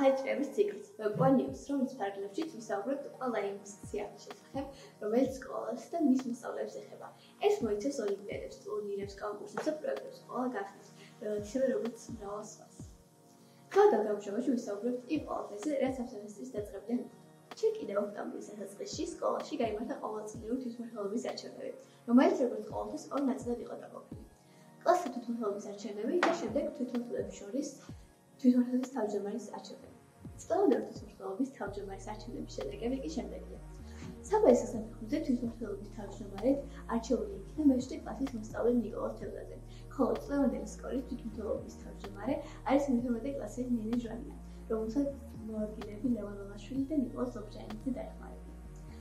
ახალი წრეების ციკლს Webwa News, რომელიც ფარგლებშიც ვისაუბრებთ ყველა იმ სიახლეების შესახებ, რომელიც სკოლას და მის მასწავლებლებს ეხება. ეს მოიცავს ოლიმპიადებს, ტურნირებს, კონკურსებს და პროექტებს ყველა გახსნის, ისევე როგორც მრავალ სხვას. თავდაპირველ გამშვებაში ვისაუბრებთ იმ ყველაფერზე, რაც ამ სემესტრის დაწყებიდან იქ კიდევ ოქტომბრის დასაწყისში სკოლაში გაიმართა ყოველწლიური თვითმმართველობის არჩევნები, რომელიც როგორც ყოველთვის ორ ნაწილად იყო დაყოფილი. კლასთა თვითმმართველობის არჩევნები და შემდეგ თვითმმართველობის შორის თვითმმართველობის თავმჯდომარის არჩევნები. წყალდერო თვითმმართველობის თავმჯდომარის არჩევნების შედეგები კი შემდეგია. საბაისო საფეხურზე თვითმმართველობის თავმჯდომარედ არჩეული იქნა მე-7 კლასის მოსწავლე ნიკოლოზ თევზაძე, ხოლო წლევანდელი სკოლის თვითმმართველობის თავმჯდომარე არის მე-12 კლასის ნინი ჟვანია, რომელსაც მოადგილეები ლევან ლოლაშვილი და ნიკოლოზ ლობჟანიძე დაეხმარებიან.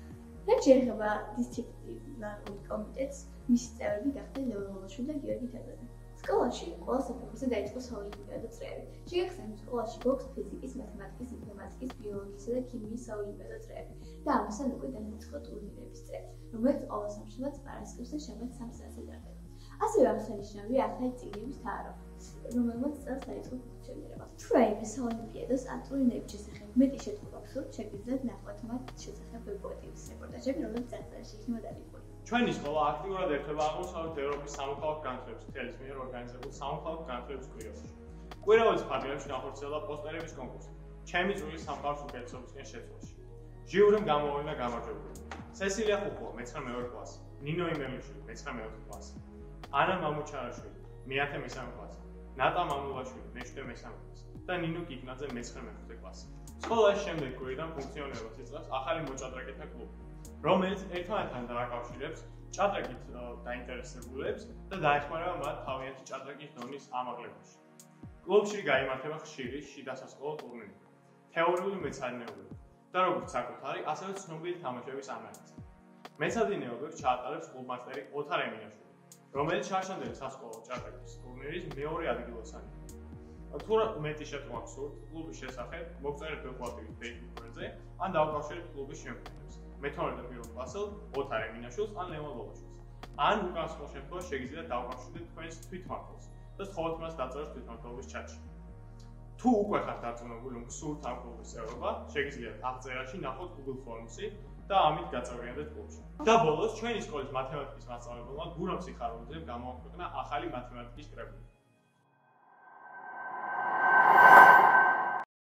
რაც შეეხება დისციპლინარულ კომიტეტს, მისი წევრები გახდნენ ლევან ლოლაშვილი და გიორგი თევზაძე. სკოლაში ყველა საფეხურზე დაიწყო საოლიმპიადო წრეები. შეგახსენებთ, სკოლაში გვაქვს ფიზიკის, მათემატიკის, ინფორმატიკის, ბიოლოგიისა და ქიმიის საოლიმპიადო წრეები და ამასთან უკვე დაიწყო ტურნირების წრე, რომელიც ყოველ სამშაბათს, პარასკევს და შაბათს 3 საათზე ტარდება. ასევე აღსანიშნავია ახალი წიგნების თარო, რომელმაც წელს დაიწყო ფუნქციონირება. თუ რაიმე საოლიმპიადოს ან ტურნირების შესახებ მეტი შეთქმულა გსურთ, შეგიძლიათ ნახოთ მათ შესახებ Webwa-ს რეპორტაჟები, რომელიც წარწერაში იქნება დაბეჭდილი. ჩვენი სკოლა აქტიურად ერთვება აღმოსავლეთ ევროპის სამოქალაქო განათლების მთელი მიერ ორგანიზებულ სამოქალაქო განათლების კვირაებში. კვირაობის ფარგლებში განხორციელდა პოსტერების კონკურსი, ჩემი წვლის სამყაროს უკეთესობისკენ შეცვლაში. ჟიურიმ გამოვიდა გამარჯვებული. სესილია ხუხუა, მე-9 კლასი, ნინო იმელიშვილი, მე-9 კლასი, ანა მამუჩარაშვილი, მე-10 კლასი, ნატა მამულაშვილი, მე-7 კლასი და ნინო კიკნაძე, მე-9 კლასი. სკოლაში შემდეგ კვირიდან ფუნქციონირებას იწყებს ახალი მოჭადრაკეთა კლუბი, რომელიც ერთმანეთთან დააკავშირებს ჭადრაკით დაინტერესებულებს და დაეხმარება მათ თავიანთი ჭადრაკის დონის ამაღლებაში. კლუბში გაიმართება ხშირი შიდასასკოლო ტურნირები, თეორიული მეცადინეობები და როგორც საკუთარი, ასევე ცნობილი თამაშების ანალიზი. მეცადინეობებს ჩაატარებს კლუბმასტერი ოთარ ემინაშვილი, რომელიც შარშანდელი სასკოლო ჭადრაკის ტურნირის მეორე ადგილოსანია. თუ მეტი შეთქმა გსურთ კლუბის შესახებ, მოგწერეთ Webwa-ს Facebook-ზე ან დავუკავშირეთ კლუბის შემქმნელებს. მე-12 და 1 კლასელ ოთარ ემინაშვილს ან ლევან ლოლაშვილს. ან უკან სხვა შემთხვევაში შეგიძლიათ დავუკავშირდეთ თქვენს თვითმმართველს და სთხოვოთ მას დაწეროს თვითმმართველობის ჩატში. თუ უკვე ხართ დარწმუნებული, რომ გსურთ ამ კლუბის წევრობა, შეგიძლიათ აღწერაში ნახოთ Google Forms-ი და ამით გაწევრიანდეთ კლუბში. და ბოლოს, ჩვენი სკოლის მათემატიკის მასწავლებელმა გურამ სიხარულიძემ გამოაქვეყნა ახალი მათემატიკის კრებული.